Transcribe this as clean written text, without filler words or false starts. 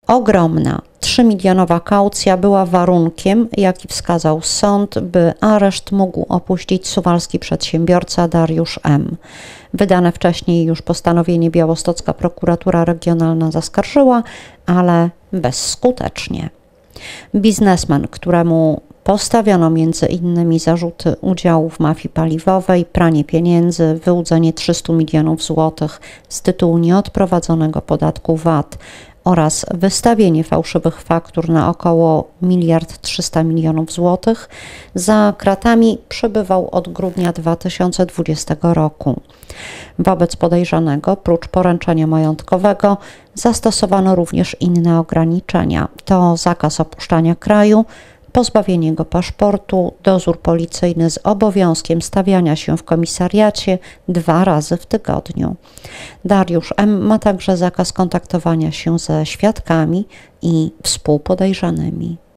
ogromna. 3-milionowa kaucja była warunkiem, jaki wskazał sąd, by areszt mógł opuścić suwalski przedsiębiorca Dariusz M. Wydane wcześniej już postanowienie białostocka prokuratura regionalna zaskarżyła, ale bezskutecznie. Biznesmen, któremu postawiono między innymi zarzuty udziału w mafii paliwowej, pranie pieniędzy, wyłudzenie 300 milionów złotych z tytułu nieodprowadzonego podatku VAT oraz wystawienie fałszywych faktur na około 1,3 mld złotych, za kratami przebywał od grudnia 2020 roku. Wobec podejrzanego, prócz poręczenia majątkowego, zastosowano również inne ograniczenia. To zakaz opuszczania kraju, pozbawienie go paszportu, dozór policyjny z obowiązkiem stawiania się w komisariacie 2 razy w tygodniu. Dariusz M. ma także zakaz kontaktowania się ze świadkami i współpodejrzanymi.